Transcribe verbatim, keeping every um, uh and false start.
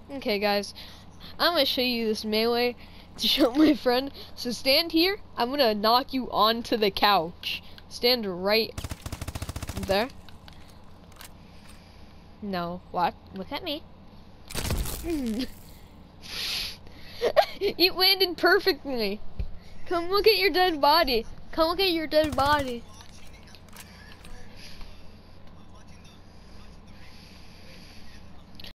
Okay, guys, I'm gonna show you this melee to show my friend. So stand here. I'm gonna knock you onto the couch. Stand right there. No, what? Look at me. You landed perfectly. Come look at your dead body. Come look at your dead body.